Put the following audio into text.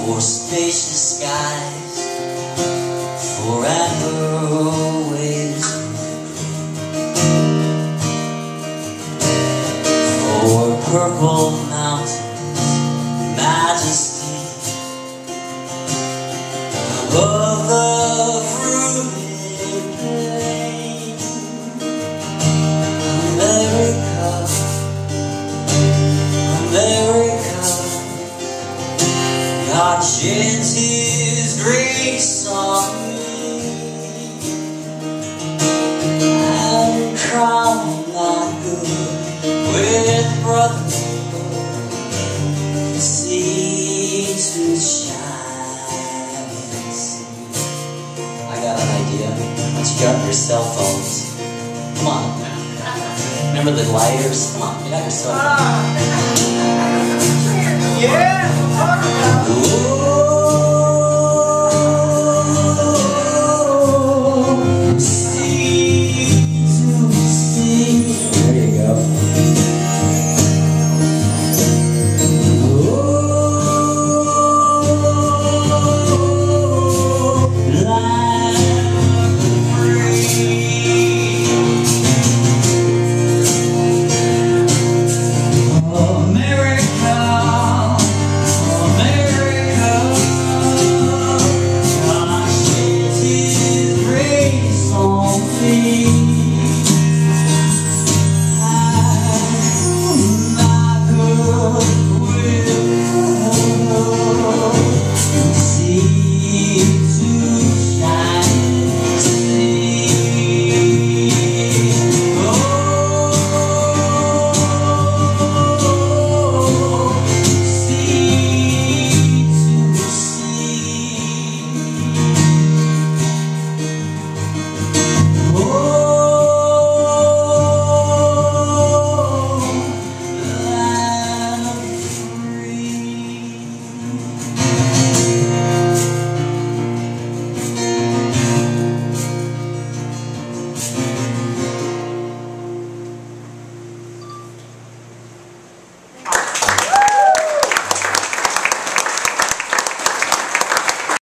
for spacious skies, for amber waves, for purple mountains, majesty above the fruited plain. America, America, God sheds His grace on me and crown my good with brotherhood, sea to shine and see. I got an idea. Once you got your cell phones, come on. Remember the lighters? Come on, get out your cell phone. Yeah!